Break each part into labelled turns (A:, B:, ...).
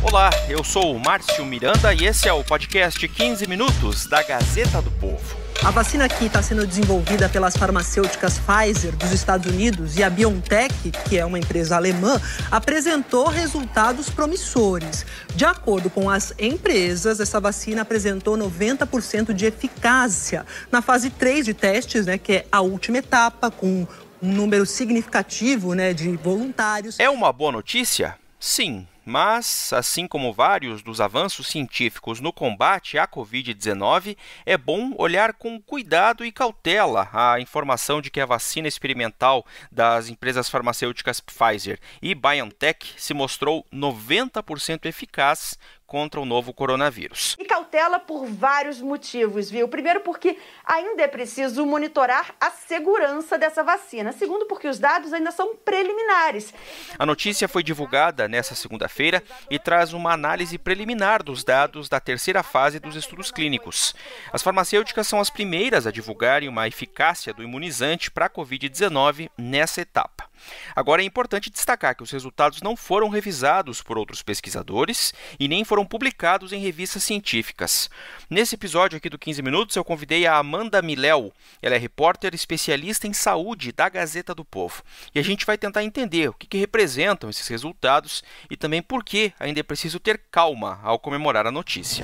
A: Olá, eu sou o Márcio Miranda e esse é o podcast 15 Minutos da Gazeta do Povo.
B: A vacina que está sendo desenvolvida pelas farmacêuticas Pfizer dos Estados Unidos e a BioNTech, que é uma empresa alemã, apresentou resultados promissores. De acordo com as empresas, essa vacina apresentou 90% de eficácia na fase 3 de testes, que é a última etapa, com um número significativo de voluntários.
A: É uma boa notícia? Sim. Mas, assim como vários dos avanços científicos no combate à Covid-19, é bom olhar com cuidado e cautela a informação de que a vacina experimental das empresas farmacêuticas Pfizer e BioNTech se mostrou 90% eficaz contra o novo coronavírus.
C: E cautela por vários motivos, viu? Primeiro, porque ainda é preciso monitorar a segurança dessa vacina. Segundo, porque os dados ainda são preliminares.
A: A notícia foi divulgada nesta segunda-feira e traz uma análise preliminar dos dados da terceira fase dos estudos clínicos. As farmacêuticas são as primeiras a divulgarem uma eficácia do imunizante para a Covid-19 nessa etapa. Agora é importante destacar que os resultados não foram revisados por outros pesquisadores e nem foram publicados em revistas científicas. Nesse episódio aqui do 15 Minutos, eu convidei a Amanda Miléo. Ela é repórter especialista em saúde da Gazeta do Povo. E a gente vai tentar entender o que representam esses resultados e também por que ainda é preciso ter calma ao comemorar a notícia.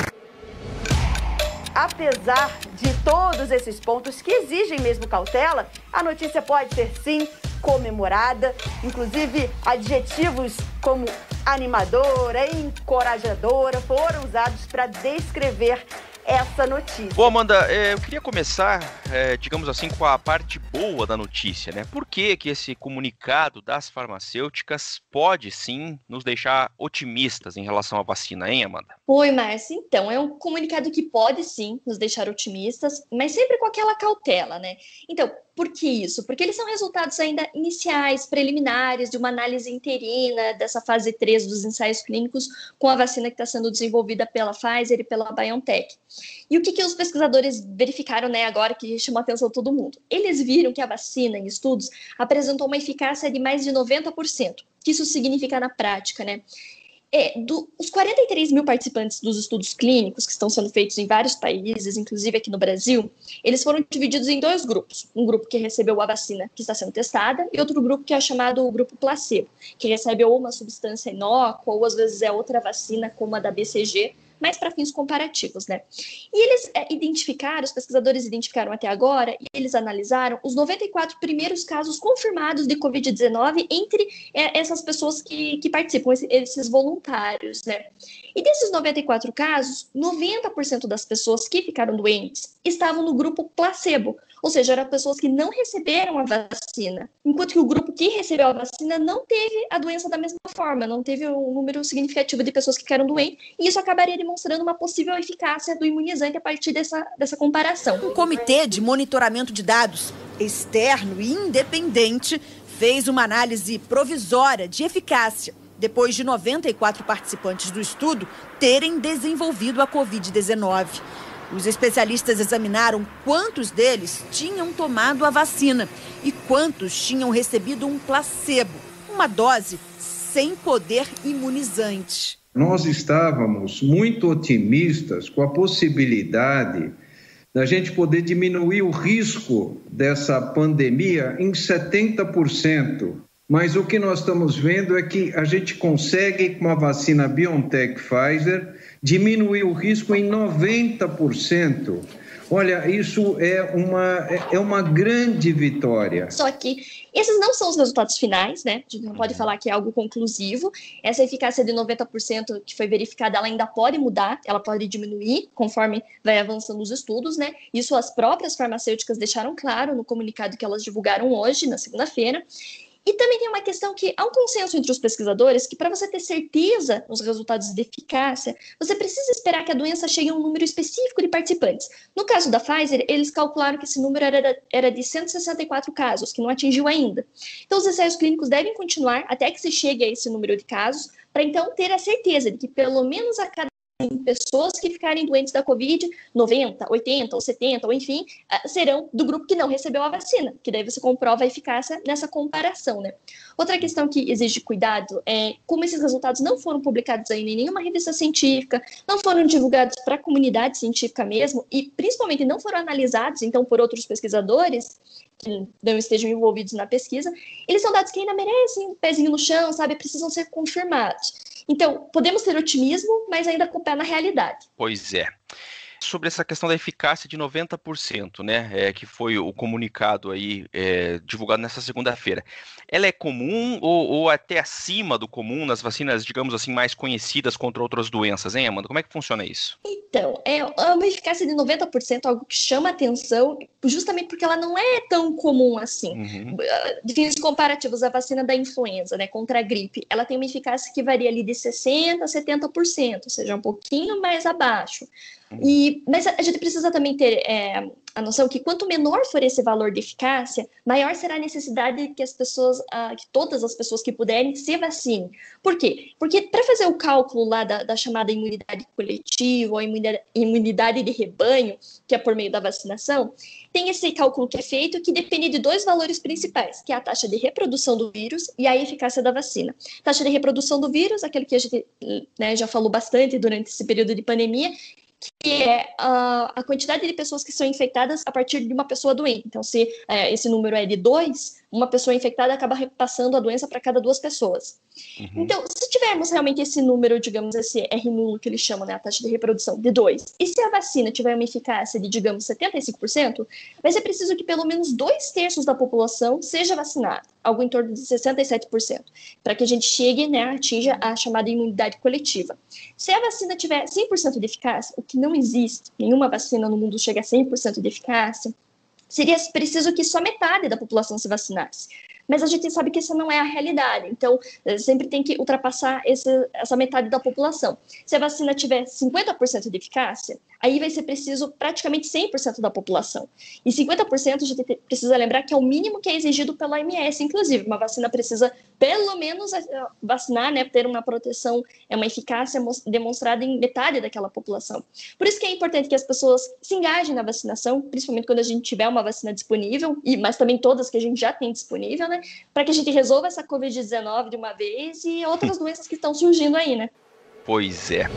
C: Apesar de todos esses pontos que exigem mesmo cautela, a notícia pode ser sim comemorada, inclusive adjetivos como animadora e encorajadora foram usados para descrever essa notícia.
A: Bom, Amanda, eu queria começar, digamos assim, com a parte boa da notícia, Por que esse comunicado das farmacêuticas pode, sim, nos deixar otimistas em relação à vacina, hein, Amanda?
D: Oi, Márcia. Então, é um comunicado que pode, sim, nos deixar otimistas, mas sempre com aquela cautela, Então, por que isso? Porque eles são resultados ainda iniciais, preliminares, de uma análise interina dessa fase 3 dos ensaios clínicos com a vacina que está sendo desenvolvida pela Pfizer e pela BioNTech. E o que os pesquisadores verificaram agora que chamou a atenção de todo mundo? Eles viram que a vacina, em estudos, apresentou uma eficácia de mais de 90%. O que isso significa na prática, Os 43 mil participantes dos estudos clínicos que estão sendo feitos em vários países, inclusive aqui no Brasil, eles foram divididos em dois grupos. Um grupo que recebeu a vacina que está sendo testada e outro grupo que é chamado o grupo placebo, que recebe ou uma substância inócua ou às vezes é outra vacina como a da BCG, mas para fins comparativos, E eles os pesquisadores identificaram até agora, e eles analisaram os 94 primeiros casos confirmados de Covid-19 entre essas pessoas que participam, esses voluntários, E desses 94 casos, 90% das pessoas que ficaram doentes estavam no grupo placebo, ou seja, eram pessoas que não receberam a vacina, enquanto que o grupo que recebeu a vacina não teve a doença da mesma forma, não teve um número significativo de pessoas que ficaram doentes, e isso acabaria demonstrando uma possível eficácia do imunizante a partir dessa comparação.
E: Um comitê de monitoramento de dados externo e independente fez uma análise provisória de eficácia, depois de 94 participantes do estudo terem desenvolvido a Covid-19. Os especialistas examinaram quantos deles tinham tomado a vacina e quantos tinham recebido um placebo, uma dose sem poder imunizante.
F: Nós estávamos muito otimistas com a possibilidade da gente poder diminuir o risco dessa pandemia em 70%. Mas o que nós estamos vendo é que a gente consegue, com a vacina BioNTech Pfizer, diminuir o risco em 90%. Olha, isso é uma grande vitória.
D: Só que esses não são os resultados finais, A gente não pode falar que é algo conclusivo. Essa eficácia de 90% que foi verificada, ela ainda pode mudar, ela pode diminuir conforme vai avançando os estudos, Isso as próprias farmacêuticas deixaram claro no comunicado que elas divulgaram hoje, na segunda-feira. E também tem uma questão que há um consenso entre os pesquisadores que para você ter certeza nos resultados de eficácia, você precisa esperar que a doença chegue a um número específico de participantes. No caso da Pfizer, eles calcularam que esse número era de 164 casos, que não atingiu ainda. Então, os ensaios clínicos devem continuar até que se chegue a esse número de casos, para então ter a certeza de que pelo menos a cada pessoas que ficarem doentes da Covid, 90, 80 ou 70, ou enfim, serão do grupo que não recebeu a vacina, que daí você comprova a eficácia nessa comparação, né? Outra questão que exige cuidado é como esses resultados não foram publicados ainda em nenhuma revista científica, não foram divulgados para a comunidade científica mesmo, e principalmente não foram analisados, então, por outros pesquisadores que não estejam envolvidos na pesquisa, eles são dados que ainda merecem um pezinho no chão, sabe? Precisam ser confirmados. Então, podemos ter otimismo, mas ainda com o pé na realidade.
A: Pois é. Sobre essa questão da eficácia de 90%, né, que foi o comunicado aí divulgado nessa segunda-feira, ela é comum ou até acima do comum nas vacinas, digamos assim, mais conhecidas contra outras doenças, hein, Amanda? Como é que funciona isso?
D: Então, é uma eficácia de 90%, algo que chama atenção, justamente porque ela não é tão comum assim. De fins comparativos, a vacina da influenza, né, contra a gripe, ela tem uma eficácia que varia ali de 60% a 70%, ou seja, um pouquinho mais abaixo. Mas a gente precisa também ter a noção que quanto menor for esse valor de eficácia, maior será a necessidade que as pessoas, que todas as pessoas que puderem se vacinem. Por quê? Porque para fazer o cálculo lá da chamada imunidade coletiva ou imunidade de rebanho, que é por meio da vacinação, tem esse cálculo que é feito que depende de dois valores principais, que é a taxa de reprodução do vírus e a eficácia da vacina. Taxa de reprodução do vírus, aquele que a gente, né, já falou bastante durante esse período de pandemia, que é a quantidade de pessoas que são infectadas a partir de uma pessoa doente. Então, se esse número é de 2, uma pessoa infectada acaba repassando a doença para cada 2 pessoas. Então, se tivermos realmente esse número, digamos, esse R nulo que eles chamam, né, a taxa de reprodução, de 2, e se a vacina tiver uma eficácia de, digamos, 75%, vai ser preciso que pelo menos 2/3 da população seja vacinada, algo em torno de 67%, para que a gente chegue, né, atinja a chamada imunidade coletiva. Se a vacina tiver 100% de eficácia, o que não existe, nenhuma vacina no mundo chega a 100% de eficácia, seria preciso que só metade da população se vacinasse. Mas a gente sabe que essa não é a realidade, então sempre tem que ultrapassar essa metade da população. Se a vacina tiver 50% de eficácia, aí vai ser preciso praticamente 100% da população. E 50% a gente precisa lembrar que é o mínimo que é exigido pela OMS, inclusive. Uma vacina precisa, pelo menos, vacinar, né, ter uma proteção, uma eficácia demonstrada em metade daquela população. Por isso que é importante que as pessoas se engajem na vacinação, principalmente quando a gente tiver uma vacina disponível, mas também todas que a gente já tem disponível, né, para que a gente resolva essa Covid-19 de uma vez e outras doenças que estão surgindo aí, né?
A: Pois é.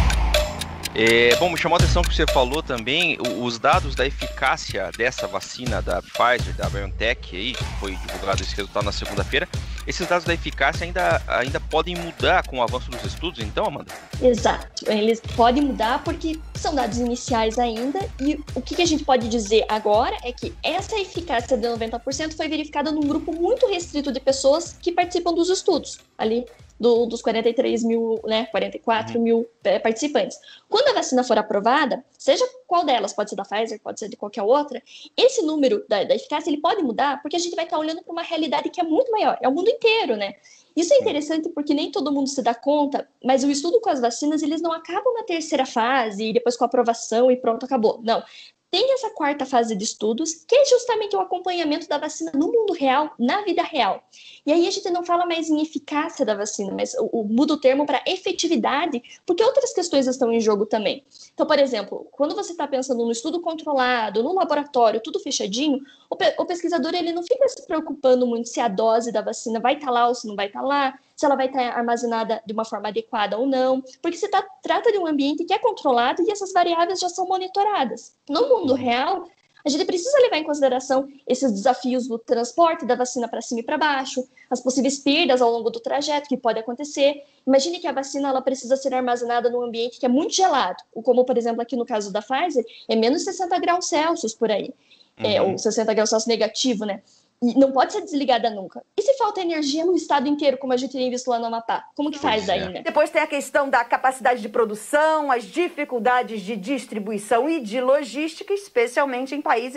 A: Bom, me chamou a atenção que você falou também, os dados da eficácia dessa vacina da Pfizer, da BioNTech, aí, que foi divulgado esse resultado na segunda-feira, esses dados da eficácia ainda podem mudar com o avanço dos estudos, então, Amanda?
D: Exato, eles podem mudar porque são dados iniciais ainda, e o que a gente pode dizer agora é que essa eficácia de 90% foi verificada num grupo muito restrito de pessoas que participam dos estudos, ali dos 43 mil, né, 44 mil participantes. Quando a vacina for aprovada, seja qual delas, pode ser da Pfizer, pode ser de qualquer outra, esse número da eficácia ele pode mudar porque a gente vai estar olhando para uma realidade que é muito maior, é o mundo inteiro, né? Isso é interessante porque nem todo mundo se dá conta, mas o estudo com as vacinas, eles não acabam na terceira fase e depois com a aprovação e pronto, acabou. Não. Tem essa quarta fase de estudos, que é justamente o acompanhamento da vacina no mundo real, na vida real. E aí a gente não fala mais em eficácia da vacina, mas muda o termo para efetividade, porque outras questões estão em jogo também. Então, por exemplo, quando você está pensando no estudo controlado, no laboratório, tudo fechadinho, o pesquisador ele não fica se preocupando muito se a dose da vacina vai estar lá ou se não vai estar lá, se ela vai estar armazenada de uma forma adequada ou não, porque se trata de um ambiente que é controlado e essas variáveis já são monitoradas. No mundo real, a gente precisa levar em consideração esses desafios do transporte da vacina para cima e para baixo, as possíveis perdas ao longo do trajeto que pode acontecer. Imagine que a vacina ela precisa ser armazenada num ambiente que é muito gelado, como, por exemplo, aqui no caso da Pfizer, é menos 60 graus Celsius por aí, ou 60 graus Celsius negativo, né? E não pode ser desligada nunca. E se falta energia no estado inteiro, como a gente tem visto lá no Amapá? Como que faz daí, né?
C: Depois tem a questão da capacidade de produção, as dificuldades de distribuição e de logística, especialmente em países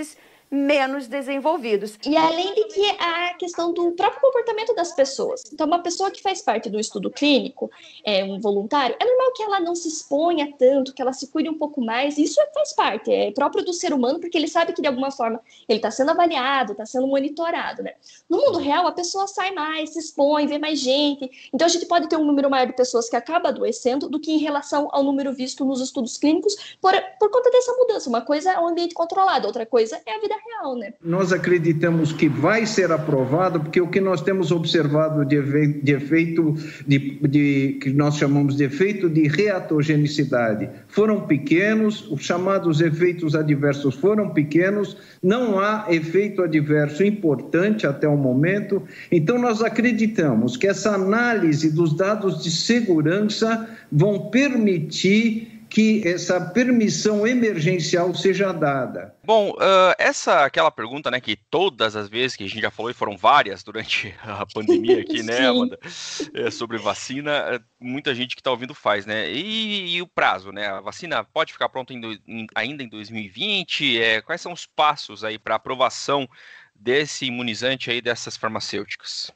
C: menos desenvolvidos.
D: E além de que a questão do próprio comportamento das pessoas. Então, uma pessoa que faz parte do estudo clínico, um voluntário, é normal que ela não se exponha tanto, que ela se cuide um pouco mais. Isso faz parte, é próprio do ser humano, porque ele sabe que de alguma forma ele está sendo avaliado, está sendo monitorado, né? No mundo real, a pessoa sai mais, se expõe, vê mais gente. Então, a gente pode ter um número maior de pessoas que acaba adoecendo do que em relação ao número visto nos estudos clínicos por conta dessa mudança. Uma coisa é o ambiente controlado, outra coisa é a vida real, né?
F: Nós acreditamos que vai ser aprovado, porque o que nós temos observado de efeito que nós chamamos de efeito de reatogenicidade foram pequenos, os chamados efeitos adversos foram pequenos, não há efeito adverso importante até o momento. Então, nós acreditamos que essa análise dos dados de segurança vão permitir que essa permissão emergencial seja dada.
A: Bom, aquela pergunta, né, que todas as vezes que a gente já falou, e foram várias durante a pandemia aqui, né, Amanda, sobre vacina, muita gente que está ouvindo faz, né, e o prazo, né, a vacina pode ficar pronta ainda em 2020, quais são os passos aí para aprovação desse imunizante aí dessas farmacêuticas?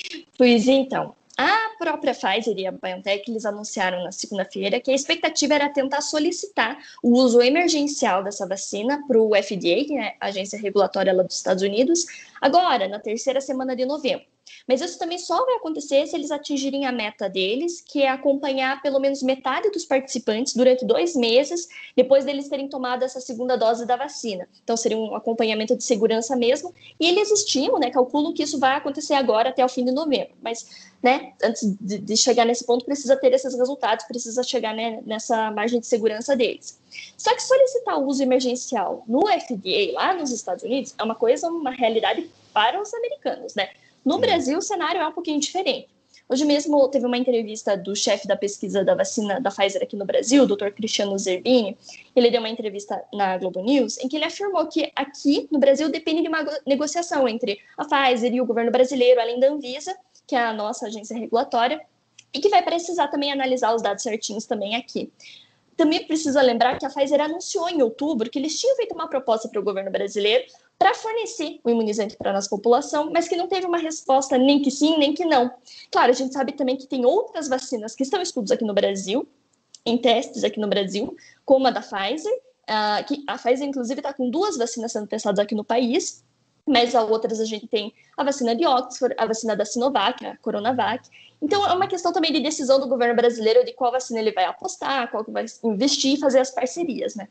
D: Pois então, a própria Pfizer e a BioNTech, eles anunciaram na segunda-feira que a expectativa era tentar solicitar o uso emergencial dessa vacina para o FDA, que é a agência regulatória lá dos Estados Unidos, agora, na terceira semana de novembro. Mas isso também só vai acontecer se eles atingirem a meta deles, que é acompanhar pelo menos metade dos participantes durante 2 meses, depois deles terem tomado essa segunda dose da vacina. Então, seria um acompanhamento de segurança mesmo. E eles estimam, né, calculam que isso vai acontecer agora até o fim de novembro. Mas, né, antes de chegar nesse ponto, precisa ter esses resultados, precisa chegar, né, nessa margem de segurança deles. Só que solicitar o uso emergencial no FDA, lá nos Estados Unidos, é uma realidade para os americanos, né? No Brasil, o cenário é um pouquinho diferente. Hoje mesmo teve uma entrevista do chefe da pesquisa da vacina da Pfizer aqui no Brasil, o Dr. Cristiano Zerbini. Ele deu uma entrevista na Globo News em que ele afirmou que aqui no Brasil depende de uma negociação entre a Pfizer e o governo brasileiro, além da Anvisa, que é a nossa agência regulatória, e que vai precisar também analisar os dados certinhos também aqui. Também precisa lembrar que a Pfizer anunciou em outubro que eles tinham feito uma proposta para o governo brasileiro para fornecer o imunizante para a nossa população, mas que não teve uma resposta nem que sim, nem que não. Claro, a gente sabe também que tem outras vacinas que estão em estudos aqui no Brasil, em testes aqui no Brasil, como a da Pfizer, que a Pfizer, inclusive, está com 2 vacinas sendo testadas aqui no país, mas a outras a gente tem a vacina de Oxford, a vacina da Sinovac, a Coronavac. Então, é uma questão também de decisão do governo brasileiro de qual vacina ele vai apostar, qual que vai investir e fazer as parcerias, né?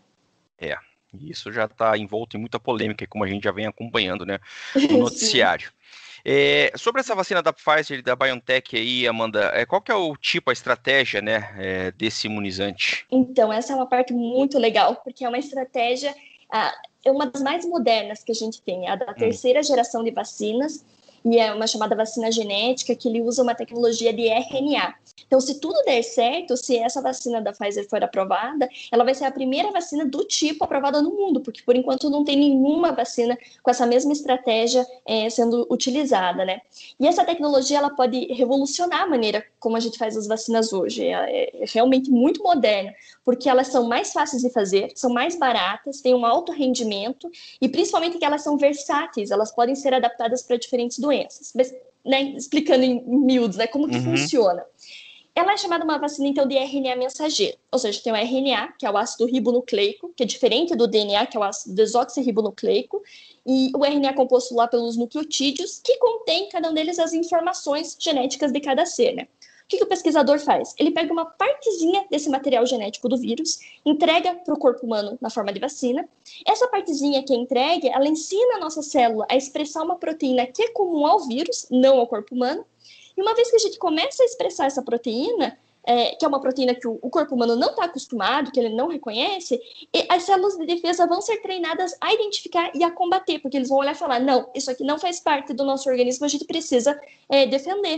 A: Isso já está envolto em muita polêmica, como a gente já vem acompanhando, né, no noticiário. Sobre essa vacina da Pfizer e da BioNTech aí, Amanda, qual que é o tipo, a estratégia, né, desse imunizante?
D: Então, essa é uma parte muito legal, porque é uma estratégia, é uma das mais modernas que a gente tem, é a da terceira geração de vacinas, e é uma chamada vacina genética, que ele usa uma tecnologia de RNA. Então, se tudo der certo, se essa vacina da Pfizer for aprovada, ela vai ser a primeira vacina do tipo aprovada no mundo, porque, por enquanto, não tem nenhuma vacina com essa mesma estratégia sendo utilizada, né? E essa tecnologia, ela pode revolucionar a maneira como a gente faz as vacinas hoje. É realmente muito moderna, porque elas são mais fáceis de fazer, são mais baratas, têm um alto rendimento e, principalmente, que elas são versáteis, elas podem ser adaptadas para diferentes doenças. Mas, né, explicando em miúdos, né, como que funciona. Ela é chamada uma vacina, então, de RNA mensageiro. Ou seja, tem o RNA, que é o ácido ribonucleico, que é diferente do DNA, que é o ácido desoxirribonucleico, e o RNA é composto lá pelos nucleotídeos, que contém, cada um deles, as informações genéticas de cada ser, né? O que o pesquisador faz? Ele pega uma partezinha desse material genético do vírus, entrega para o corpo humano na forma de vacina. Essa partezinha que é entregue, ela ensina a nossa célula a expressar uma proteína que é comum ao vírus, não ao corpo humano. E uma vez que a gente começa a expressar essa proteína, que é uma proteína que o corpo humano não está acostumado, que ele não reconhece, as células de defesa vão ser treinadas a identificar e a combater, porque eles vão olhar e falar, não, isso aqui não faz parte do nosso organismo, a gente precisa defender.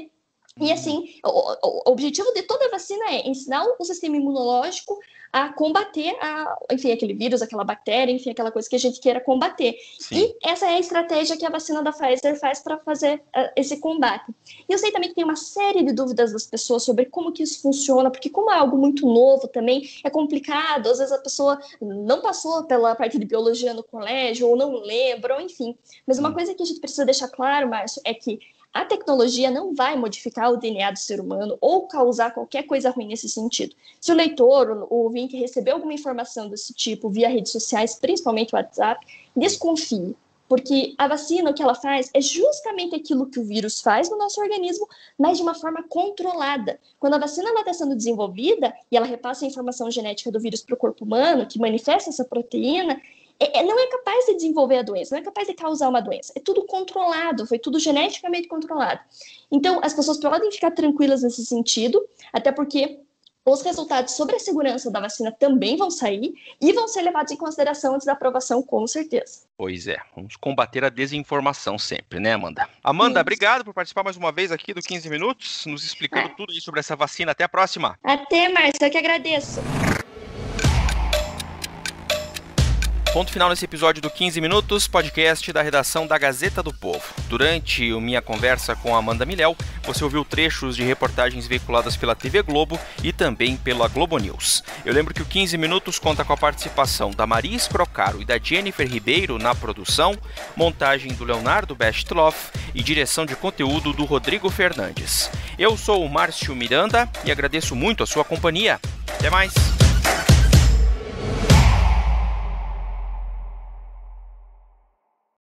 D: E assim, o objetivo de toda a vacina é ensinar o sistema imunológico a combater, enfim, aquele vírus, aquela bactéria, enfim, aquela coisa que a gente queira combater. Sim. E essa é a estratégia que a vacina da Pfizer faz para fazer esse combate. E eu sei também que tem uma série de dúvidas das pessoas sobre como que isso funciona, porque como é algo muito novo também, é complicado, às vezes a pessoa não passou pela parte de biologia no colégio, ou não lembra, ou enfim. Mas uma coisa que a gente precisa deixar claro, Márcio, é que a tecnologia não vai modificar o DNA do ser humano ou causar qualquer coisa ruim nesse sentido. Se o leitor, o ouvinte, recebeu alguma informação desse tipo via redes sociais, principalmente o WhatsApp, desconfie, porque a vacina, o que ela faz é justamente aquilo que o vírus faz no nosso organismo, mas de uma forma controlada. Quando a vacina está sendo desenvolvida e ela repassa a informação genética do vírus para o corpo humano, que manifesta essa proteína, não é capaz de desenvolver a doença, não é capaz de causar uma doença. É tudo controlado, foi tudo geneticamente controlado. Então, as pessoas podem ficar tranquilas nesse sentido, até porque os resultados sobre a segurança da vacina também vão sair e vão ser levados em consideração antes da aprovação, com certeza.
A: Pois é, vamos combater a desinformação sempre, né, Amanda? Amanda, obrigado por participar mais uma vez aqui do 15 Minutos, nos explicando tudo aí sobre essa vacina. Até a próxima.
D: Até, Márcio, eu que agradeço.
A: Ponto final nesse episódio do 15 Minutos, podcast da redação da Gazeta do Povo. Durante minha conversa com a Amanda Milhel, você ouviu trechos de reportagens veiculadas pela TV Globo e também pela Globo News. Eu lembro que o 15 Minutos conta com a participação da Maria Escrocaro e da Jennifer Ribeiro na produção, montagem do Leonardo Bestloff e direção de conteúdo do Rodrigo Fernandes. Eu sou o Márcio Miranda e agradeço muito a sua companhia. Até mais!